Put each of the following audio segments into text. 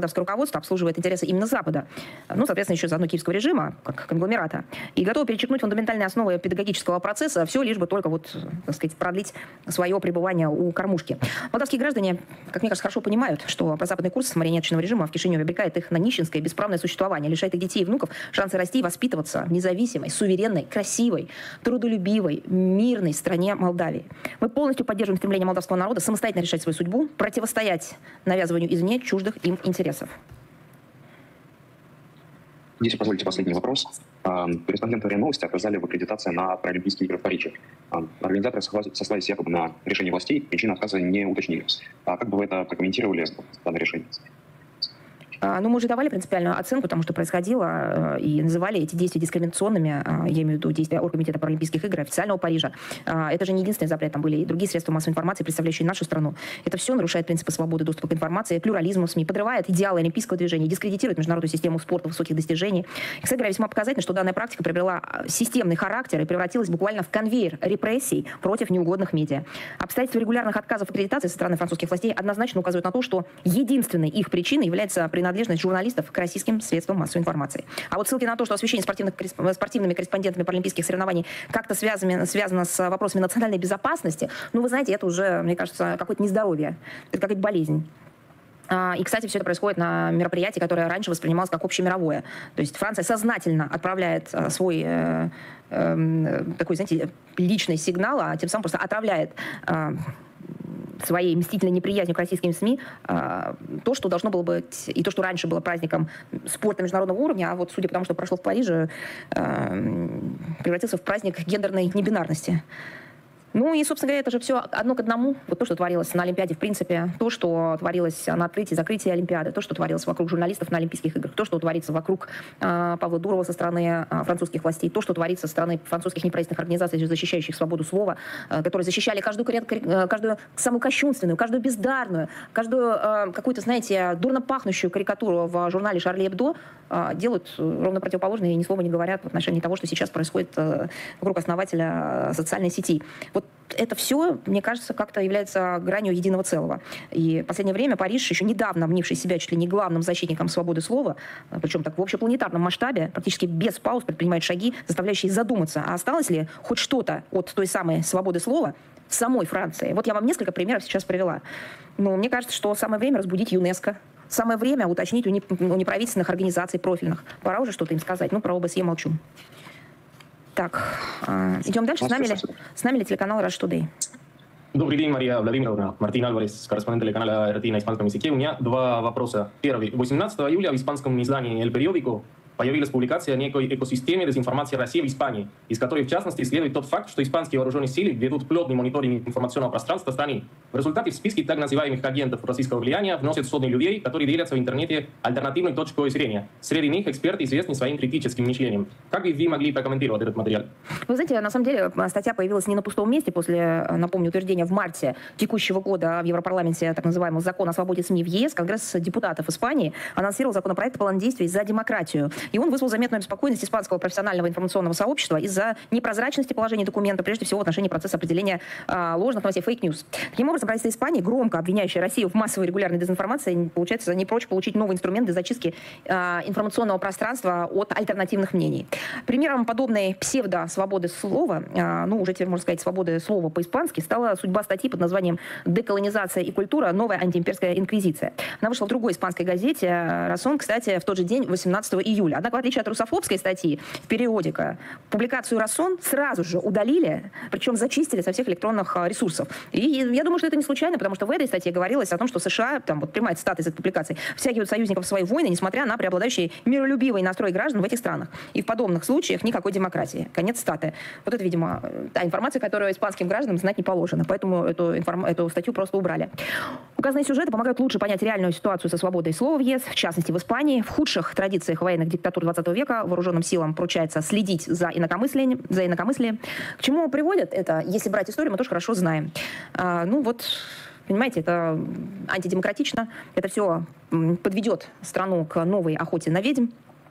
молдавское руководство обслуживает интересы именно Запада, ну, соответственно, еще заодно киевского режима, как конгломерата, и готово перечеркнуть фундаментальные основы педагогического процесса, все лишь бы только вот, так сказать, продлить свое пребывание у кормушки. Молдавские граждане, как мне кажется, хорошо понимают, что прозападный курс марионеточного режима в Кишиневе обрекает их на нищенское бесправное существование, лишает их детей и внуков шанса расти и воспитываться в независимой, суверенной, красивой, трудолюбивой, мирной стране Молдавии. Мы полностью поддерживаем стремление молдавского народа самостоятельно решать свою судьбу, противостоять навязыванию извне чуждых им интересов. Если позволите последний вопрос. Корреспонденты РИА Новости отказали в аккредитации на Паралимпийские игры в Париже. Организаторы сослались якобы на решение властей, причины отказа не уточнили. Как бы вы это прокомментировали, данное решение? Ну, мы уже давали принципиальную оценку тому, что происходило, и называли эти действия дискриминационными, я имею в виду действия Оргкомитета Паралимпийских игр, официального Парижа. Это же не единственный запрет, там были и другие средства массовой информации, представляющие нашу страну. Это все нарушает принципы свободы доступа к информации, плюрализма в СМИ, подрывает идеалы олимпийского движения, дискредитирует международную систему спорта высоких достижений. И, кстати говоря, весьма показательно, что данная практика приобрела системный характер и превратилась буквально в конвейер репрессий против неугодных медиа. Обстоятельства регулярных отказов аккредитации со стороны французских властей однозначно указывают на то, что единственной их причиной является принадлежность журналистов к российским средствам массовой информации. А вот ссылки на то, что освещение спортивными корреспондентами паралимпийских соревнований как-то связано с вопросами национальной безопасности, ну, вы знаете, это уже, мне кажется, какое-то нездоровье, это какая-то болезнь. И, кстати, все это происходит на мероприятии, которое раньше воспринималось как общемировое. То есть Франция сознательно отправляет свой такой, знаете, личный сигнал, а тем самым просто отравляет своей мстительной неприязнью к российским СМИ то, что должно было быть, и то, что раньше было праздником спорта международного уровня, а вот, судя по тому, что прошло в Париже, превратился в праздник гендерной небинарности. Ну и, собственно говоря, это же все одно к одному. Вот то, что творилось на Олимпиаде, в принципе, то, что творилось на открытии, закрытии Олимпиады, то, что творилось вокруг журналистов на Олимпийских играх, то, что творится вокруг Павла Дурова со стороны французских властей, то, что творится со стороны французских неправительственных организаций, защищающих свободу слова, которые защищали каждую самую кощунственную, каждую бездарную, каждую какую-то, знаете, дурно пахнущую карикатуру в журнале «Шарли Эбдо», делают ровно противоположное и ни слова не говорят в отношении того, что сейчас происходит вокруг основателя социальной сети. Вот это все, мне кажется, как-то является гранью единого целого. И в последнее время Париж, еще недавно мнивший себя чуть ли не главным защитником свободы слова, причем так в общепланетарном масштабе, практически без пауз предпринимает шаги, заставляющие задуматься, а осталось ли хоть что-то от той самой свободы слова в самой Франции. Вот я вам несколько примеров сейчас привела. Но мне кажется, что самое время разбудить ЮНЕСКО. Самое время уточнить у неправительственных организаций профильных. Пора уже что-то им сказать. Ну, про ОБСЕ молчу. Так, идем дальше. С нами ли телеканал Rush Today? Добрый день, Мария Владимировна. Мартин Альварес, корреспондент телеканала РТ на испанском языке. У меня два вопроса. Первый. 18 июля в испанском издании «El Periódico» появилась публикация о некой экосистеме дезинформации России в Испании, из которой, в частности, следует тот факт, что испанские вооруженные силы ведут плотный мониторинг информационного пространства страны. В результате в списке так называемых агентов российского влияния вносят сотни людей, которые делятся в интернете альтернативной точкой зрения. Среди них эксперты известны своим критическим мышлением. Как бы вы могли прокомментировать этот материал? Вы знаете, на самом деле статья появилась не на пустом месте после, напомню, утверждения в марте текущего года в Европарламенте так называемого закона о свободе СМИ в ЕС. Конгресс депутатов Испании анонсировал законопроект «План действий за демократию». И он вызвал заметную обеспокоенность испанского профессионального информационного сообщества из-за непрозрачности положения документа, прежде всего в отношении процесса определения ложных новостей, фейк-ньюс. Таким образом, правительство Испании, громко обвиняющее Россию в массовой регулярной дезинформации, получается, не прочь получить новый инструмент для зачистки информационного пространства от альтернативных мнений. Примером подобной псевдо-свободы слова, ну, уже теперь можно сказать свободы слова по-испански, стала судьба статьи под названием «Деколонизация и культура. Новая антиимперская инквизиция». Она вышла в другой испанской газете «Расон», кстати, в тот же день, 18 июля. Однако, в отличие от русофобской статьи в «Периодика», публикацию «Расон» сразу же удалили, причем зачистили со всех электронных ресурсов. И я думаю, что это не случайно, потому что в этой статье говорилось о том, что США, там вот прямая цитата из этой публикации, втягивают союзников в свои войны, несмотря на преобладающий миролюбивый настрой граждан в этих странах. И в подобных случаях никакой демократии. Конец цитаты. Вот это, видимо, та информация, которую испанским гражданам знать не положено. Поэтому эту статью просто убрали. Указанные сюжеты помогают лучше понять реальную ситуацию со свободой слова в ЕС, в частности в Испании. В худших традициях военных диктатур 20 века вооруженным силам поручается следить за инакомыслием. К чему приводит это, если брать историю, мы тоже хорошо знаем. Ну вот, понимаете, это антидемократично, это все подведет страну к новой охоте на ведьм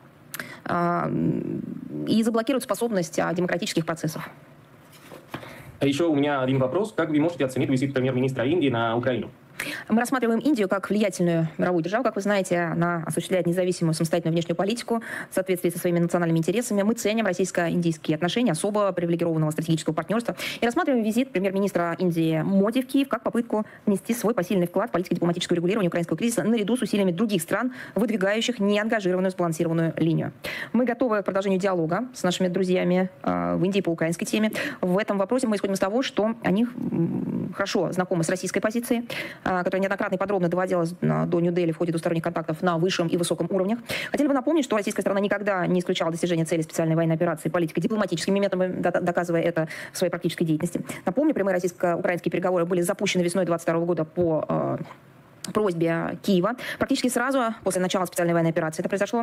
и заблокирует способность демократических процессов. А еще у меня один вопрос. Как вы можете оценить визит премьер-министра Индии на Украину? Мы рассматриваем Индию как влиятельную мировую державу, как вы знаете. Она осуществляет независимую самостоятельную внешнюю политику в соответствии со своими национальными интересами. Мы ценим российско-индийские отношения, особо привилегированного стратегического партнерства. И рассматриваем визит премьер-министра Индии Моди в Киев как попытку внести свой посильный вклад в политико-дипломатическое регулирование украинского кризиса наряду с усилиями других стран, выдвигающих неангажированную сбалансированную линию. Мы готовы к продолжению диалога с нашими друзьями в Индии по украинской теме. В этом вопросе мы исходим из того, что они хорошо знакомы с российской позицией, которая неоднократно и подробно доводилась до Нью-Дели в ходе двусторонних контактов на высшем и высоком уровнях. Хотели бы напомнить, что российская сторона никогда не исключала достижения цели специальной военной операции политико-дипломатическими методами, доказывая это в своей практической деятельности. Напомню, прямые российско-украинские переговоры были запущены весной 2022 года по просьбе Киева. Практически сразу после начала специальной военной операции это произошло.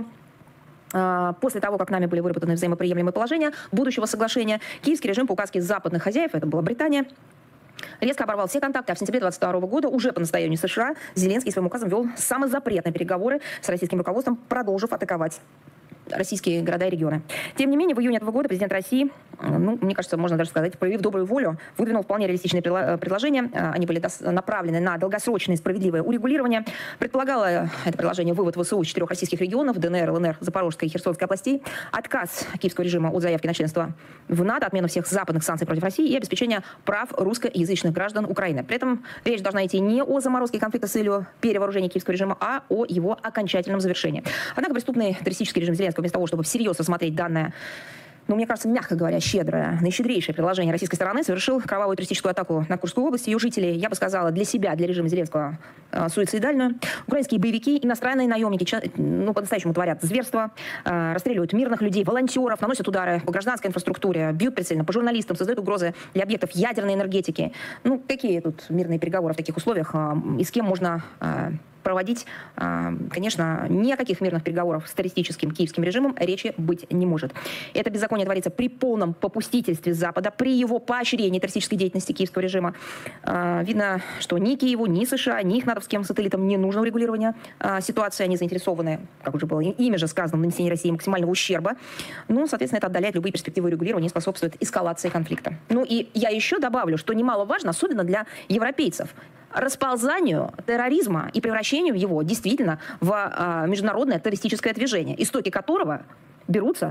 После того, как нами были выработаны взаимоприемлемые положения будущего соглашения, киевский режим по указке западных хозяев, это была Британия, резко оборвал все контакты, а в сентябре 2022 года уже по настоянию США Зеленский своим указом вел самозапретные переговоры с российским руководством, продолжив атаковать российские города и регионы. Тем не менее, в июне этого года президент России, мне кажется, можно даже сказать, проявив добрую волю, выдвинул вполне реалистичные предложения. Они были направлены на долгосрочное и справедливое урегулирование. Предполагало это предложение вывод ВСУ из 4 российских регионов: ДНР, ЛНР, Запорожской и Херсонской областей, отказ киевского режима от заявки на членство в НАТО, отмену всех западных санкций против России и обеспечение прав русскоязычных граждан Украины. При этом речь должна идти не о заморозке конфликта с целью перевооружения киевского режима, а о его окончательном завершении. Однако преступный террористический режим Зеленского вместо того, чтобы всерьез рассмотреть данное, мне кажется, мягко говоря, наищедрейшее предложение российской стороны, совершил кровавую террористическую атаку на Курскую область. Ее жители, я бы сказала, для себя, для режима Зеленского, суицидальную. Украинские боевики, иностранные наемники, по-настоящему творят зверства, расстреливают мирных людей, волонтеров, наносят удары по гражданской инфраструктуре, бьют прицельно по журналистам, создают угрозы для объектов ядерной энергетики. Какие тут мирные переговоры в таких условиях и с кем можно проводить? Конечно, ни о каких мирных переговорах с террористическим киевским режимом речи быть не может. Это беззаконие творится при полном попустительстве Запада, при его поощрении террористической деятельности киевского режима. Видно, что ни Киеву, ни США, ни их натовским сателлитам не нужно урегулирования ситуации. Они заинтересованы, как уже было ими же сказано, в нанесении России максимального ущерба. Соответственно, это отдаляет любые перспективы урегулирования и способствует эскалации конфликта. И я еще добавлю, что немаловажно, особенно для европейцев, расползанию терроризма и превращению его действительно в международное террористическое движение, истоки которого берутся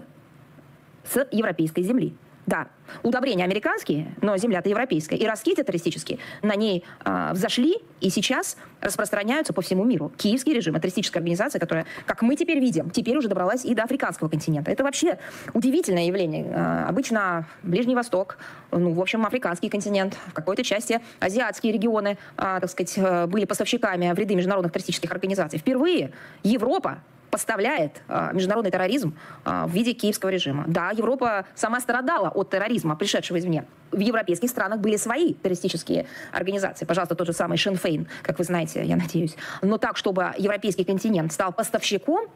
с европейской земли. Да, удобрения американские, но земля-то европейская. И раскиты террористические на ней взошли и сейчас распространяются по всему миру. Киевский режим, террористическая организация, которая, как мы теперь видим, теперь уже добралась и до африканского континента. Это вообще удивительное явление. Обычно Ближний Восток, в общем, африканский континент, в какой-то части азиатские регионы, были поставщиками в ряды международных террористических организаций. Впервые Европа поставляет международный терроризм в виде киевского режима. Да, Европа сама страдала от терроризма, пришедшего извне. В европейских странах были свои террористические организации. Пожалуйста, тот же самый Шин Фейн, как вы знаете, я надеюсь. Но так, чтобы европейский континент стал поставщиком,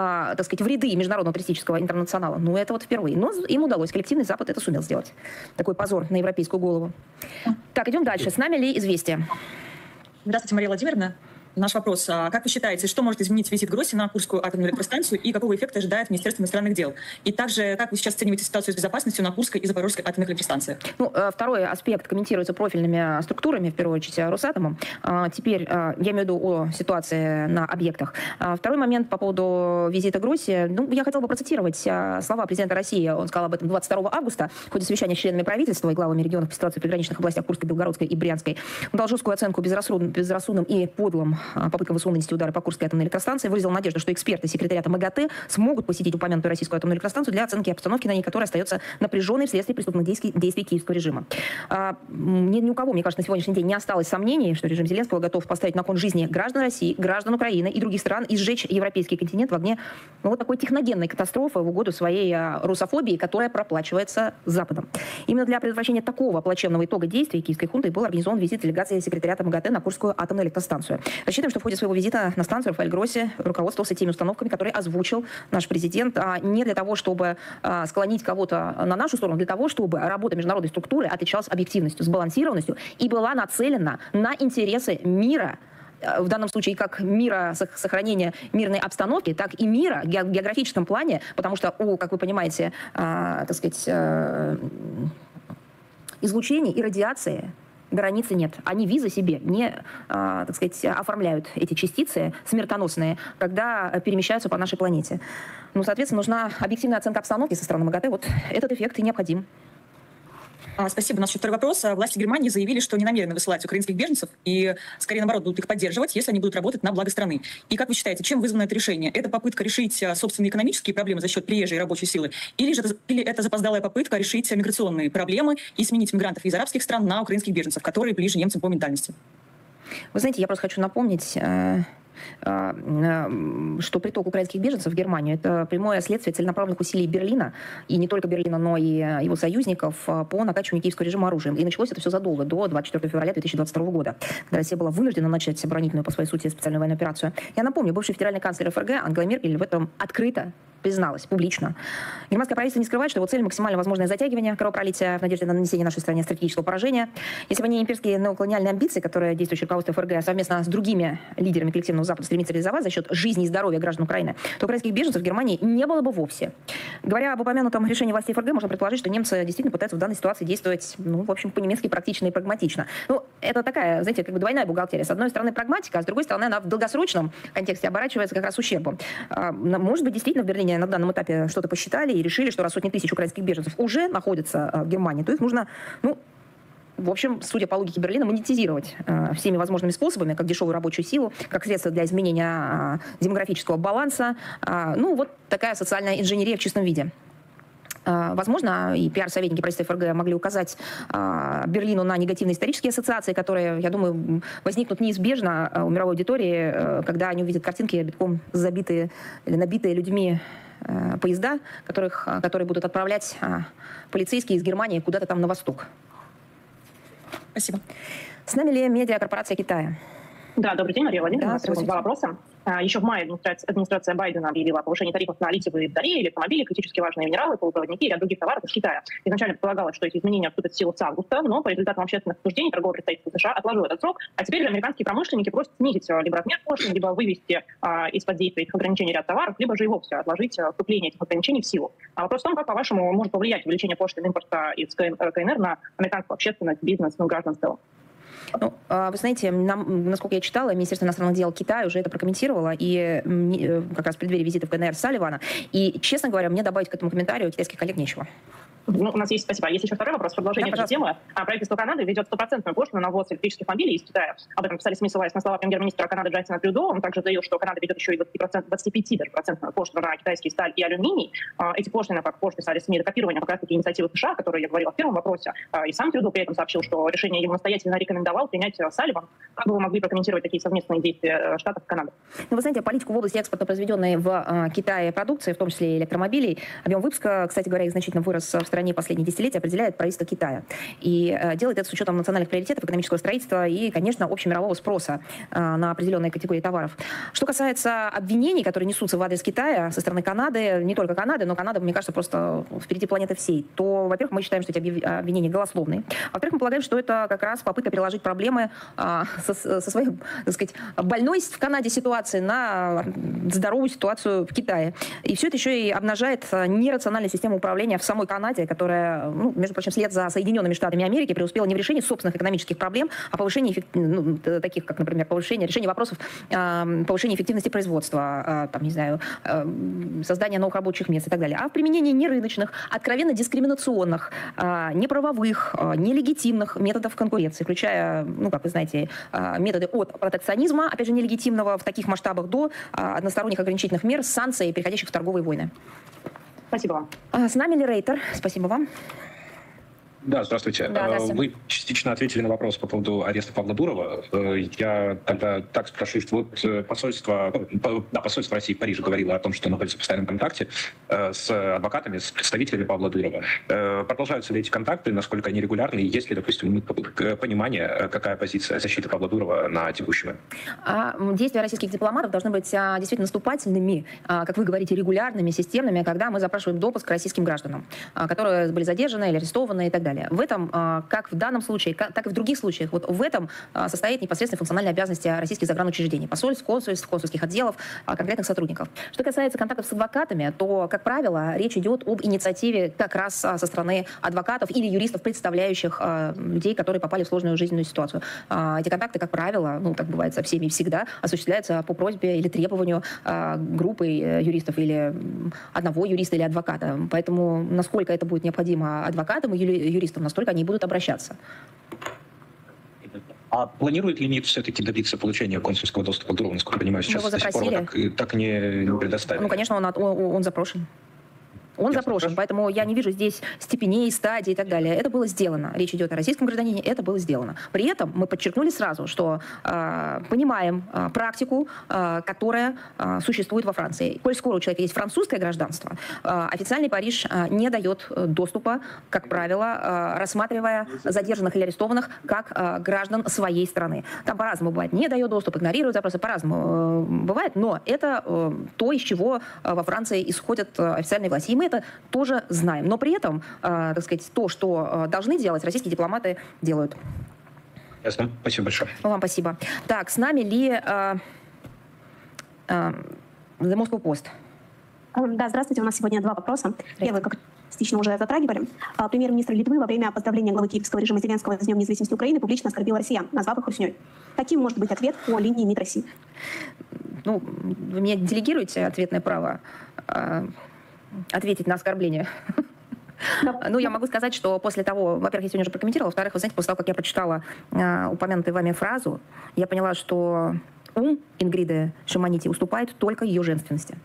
в ряды международного террористического интернационала, это впервые. Но им удалось, коллективный Запад это сумел сделать. Такой позор на европейскую голову. Так, идем дальше. С нами ли известие? Здравствуйте, Мария Владимировна. Наш вопрос. Как вы считаете, что может изменить визит Гросси на Курскую атомную электростанцию и какого эффекта ожидает Министерство иностранных дел? И также, как вы сейчас оцениваете ситуацию с безопасностью на Курской и Запорожской атомных электростанциях? Второй аспект комментируется профильными структурами, в первую очередь Росатомом. Теперь я имею в виду о ситуации на объектах. Второй момент по поводу визита Гросси. Я хотела бы процитировать слова президента России. Он сказал об этом 22 августа в ходе совещания с членами правительства и главами регионов по ситуации в приграничных областях Курской, Белгородской и Брянской. Он дал жесткую оценку безрассудным и подлым попыткам ВСУ нанести удары по Курской атомной электростанции, выразил надежду, что эксперты секретариата МАГАТЭ смогут посетить упомянутую российскую атомную электростанцию для оценки обстановки на ней, которая остается напряженной вследствие преступных действий киевского режима. Ни у кого, мне кажется, на сегодняшний день не осталось сомнений, что режим Зеленского готов поставить на кон жизни граждан России, граждан Украины и других стран и сжечь европейский континент в огне такой техногенной катастрофы в угоду своей русофобии, которая проплачивается Западом. Именно для предотвращения такого плачевного итога действий киевской хунты был организован визит делегации секретариата МАГАТЭ на Курскую атомную электростанцию. Рассчитываем, что в ходе своего визита на станцию Рафаэль Гросси руководствовался теми установками, которые озвучил наш президент, не для того, чтобы склонить кого-то на нашу сторону, для того, чтобы работа международной структуры отличалась объективностью, сбалансированностью и была нацелена на интересы мира, в данном случае как мира, сохранения мирной обстановки, так и мира в географическом плане, потому что, как вы понимаете, излучение и радиации Границы нет. Они визы себе не, так сказать, оформляют эти частицы смертоносные, когда перемещаются по нашей планете. Ну, соответственно, нужна объективная оценка обстановки со стороны МАГАТЭ. Вот этот эффект и необходим. Спасибо. У нас еще второй вопрос. Власти Германии заявили, что не намерены высылать украинских беженцев и, скорее наоборот, будут их поддерживать, если они будут работать на благо страны. И как вы считаете, чем вызвано это решение? Это попытка решить собственные экономические проблемы за счет приезжей рабочей силы? Или это запоздалая попытка решить миграционные проблемы и сменить мигрантов из арабских стран на украинских беженцев, которые ближе немцам по ментальности? Вы знаете, я просто хочу напомнить, что приток украинских беженцев в Германию – это прямое следствие целенаправленных усилий Берлина, и не только Берлина, но и его союзников по накачиванию киевского режима оружием. И началось это все задолго, до 24 февраля 2022 года, когда Россия была вынуждена начать оборонительную по своей сути специальную военную операцию. Я напомню, бывший федеральный канцлер ФРГ Ангела Меркель в этом открыто призналась публично. Германское правительство не скрывает, что его цель – максимально возможное затягивание кровопролития в надежде на нанесение нашей стране стратегического поражения. Если бы не имперские неоколониальные амбиции, которые действующее руководство ФРГ совместно с другими лидерами коллективного Запада стремится реализовать за счет жизни и здоровья граждан Украины, то украинских беженцев в Германии не было бы вовсе. Говоря об упомянутом решении властей ФРГ, можно предположить, что немцы действительно пытаются в данной ситуации действовать, ну, в общем, по-немецки практично и прагматично. Ну, это такая, знаете, как бы двойная бухгалтерия. С одной стороны прагматика, а с другой стороны она в долгосрочном контексте оборачивается как раз ущербом. Может быть, действительно в Берлине на данном этапе что-то посчитали и решили, что раз сотни тысяч украинских беженцев уже находятся в Германии, то их нужно, ну, в общем, судя по логике Берлина, монетизировать всеми возможными способами, как дешевую рабочую силу, как средство для изменения демографического баланса. Ну, вот такая социальная инженерия в чистом виде. Возможно, и пиар-советники правительства ФРГ могли указать Берлину на негативные исторические ассоциации, которые, я думаю, возникнут неизбежно у мировой аудитории, когда они увидят картинки битком забитые или набитые людьми поезда, которые будут отправлять полицейские из Германии куда-то там на восток. Спасибо. С нами ли медиакорпорация Китая? Да, добрый день, Мария Владимировна. Да, два вопроса. Еще в мае администрация Байдена объявила о повышении тарифов на литиевые батареи, электромобили, критически важные минералы, полупроводники и ряд других товаров из Китая. Изначально предполагалось, что эти изменения вступят в силу с августа, но по результатам общественных обсуждений торговое представительство США отложило этот срок, а теперь американские промышленники просят снизить либо размер пошлин, либо вывести из-под действия этих ограничений ряд товаров, либо же и вовсе отложить вступление этих ограничений в силу. А вопрос в том, как, по-вашему, может повлиять увеличение пошлин импорта из КНР на американскую общественность, бизнес, ну, граждан в целом? Ну, вы знаете, насколько я читала, Министерство иностранных дел Китая уже это прокомментировало, и как раз в преддверии визита в КНР Салливана. И, честно говоря, мне добавить к этому комментарию китайских коллег нечего. Ну, у нас есть, спасибо. Есть еще второй вопрос, продолжение этой темы. Правительство Канады ведет 100% пошлину на ввоз электрических мобилей из Китая. Об этом писали СМИ, ссылаясь на слова премьер-министра Канады Джастина Трюдо. Он также заявил, что Канада ведет еще и 25% пошлину на китайский сталь и алюминий. Эти пошлины, как позже писали СМИ, это копирование как раз-таки инициативы США, о которой я говорила в первом вопросе. И сам Трюдо при этом сообщил, что решение ему настоятельно рекомендовал принять Салливан. Как бы вы могли прокомментировать такие совместные действия Штатов и Канады? Ну, вы знаете, политику в области экспорта, произведенной в Китае продукции, в том числе и электромобилей, объем выпуска, кстати говоря, их значительно вырос в стране последние десятилетия, определяет правительство Китая. И делает это с учетом национальных приоритетов, экономического строительства и, конечно, общемирового спроса на определенные категории товаров. Что касается обвинений, которые несутся в адрес Китая со стороны Канады, не только Канады, но Канада, мне кажется, просто впереди планеты всей, то, во-первых, мы считаем, что эти обвинения голословные. Во-вторых, мы полагаем, что это как раз попытка переложить проблемы со своей, так сказать, больной в Канаде ситуации на здоровую ситуацию в Китае. И все это еще и обнажает нерациональную систему управления в самой Канаде, которая, ну, между прочим, вслед за Соединенными Штатами Америки преуспела не в решении собственных экономических проблем, а повышении, таких как, например, решение вопросов повышения эффективности производства, там, не знаю, создания новых рабочих мест и так далее, а в применении нерыночных, откровенно дискриминационных, неправовых, нелегитимных методов конкуренции, включая, ну, как вы знаете, методы от протекционизма, опять же, нелегитимного в таких масштабах, до односторонних ограничительных мер, санкций, переходящих в торговые войны. Спасибо вам. С нами ли Рейтер? Спасибо вам. Да, здравствуйте. Да, вы частично ответили на вопрос по поводу ареста Павла Дурова. Я тогда так спрошу, что вот посольство России в Париже говорило о том, что находится в постоянном контакте с адвокатами, с представителями Павла Дурова. Продолжаются ли эти контакты, насколько они регулярны, и есть ли, допустим, понимание, какая позиция защиты Павла Дурова на текущий момент? Действия российских дипломатов должны быть действительно наступательными, как вы говорите, регулярными, системными, когда мы запрашиваем допуск к российским гражданам, которые были задержаны или арестованы и так далее. далее. В этом, как в данном случае, так и в других случаях, вот в этом состоит непосредственно функциональные обязанности российских загранучреждений, посольств, консульств, консульских отделов, конкретных сотрудников. Что касается контактов с адвокатами, то, как правило, речь идет об инициативе как раз со стороны адвокатов или юристов, представляющих людей, которые попали в сложную жизненную ситуацию. Эти контакты, как правило, ну, так бывает со всеми и всегда, осуществляются по просьбе или требованию группы юристов или одного юриста или адвоката. Поэтому, насколько это будет необходимо адвокатам и юристам, настолько они будут обращаться. А планирует ли МИД все-таки добиться получения консульского доступа к Дурову? Насколько я понимаю, сейчас до сих пор так не предоставили. Ну, конечно, он запрошен. Он запрошен, поэтому я не вижу здесь степеней, стадий и так далее. Это было сделано. Речь идет о российском гражданине, это было сделано. При этом мы подчеркнули сразу, что понимаем практику, которая существует во Франции. Коль скоро у человека есть французское гражданство, официальный Париж не дает доступа, как правило, рассматривая задержанных или арестованных как граждан своей страны. Там по-разному бывает. Не дает доступ, игнорирует запросы, по-разному бывает, но это то, из чего во Франции исходят официальные власти. И мы это тоже знаем. Но при этом, так сказать, то, что должны делать, российские дипломаты делают. Ясно. Спасибо большое. Вам спасибо. Так, с нами ли The Moscow Post? Да, здравствуйте. У нас сегодня два вопроса. Первый, как частично уже затрагивали. Премьер-министр Литвы во время поздравления главы киевского режима Зеленского с Днем независимости Украины публично оскорбил россиян, назвав их русней. Каким может быть ответ по линии МИД России? Ну, вы мне делегируете ответное право ответить на оскорбление? Ну, я могу сказать, что после того, во-первых, я сегодня уже прокомментировала, во-вторых, вы знаете, после того, как я прочитала упомянутую вами фразу, я поняла, что ум Ингриды Шимонити уступает только ее женственности.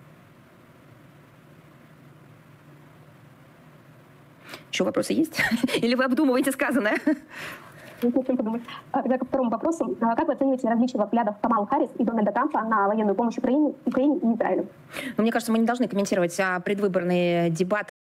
Еще вопросы есть? Или вы обдумываете сказанное? Тогда ко второму вопросу. Как вы оцениваете различия взглядов Камалы Харрис и Дональда Трампа на военную помощь Украине и Израилю? Ну, мне кажется, мы не должны комментировать предвыборные дебаты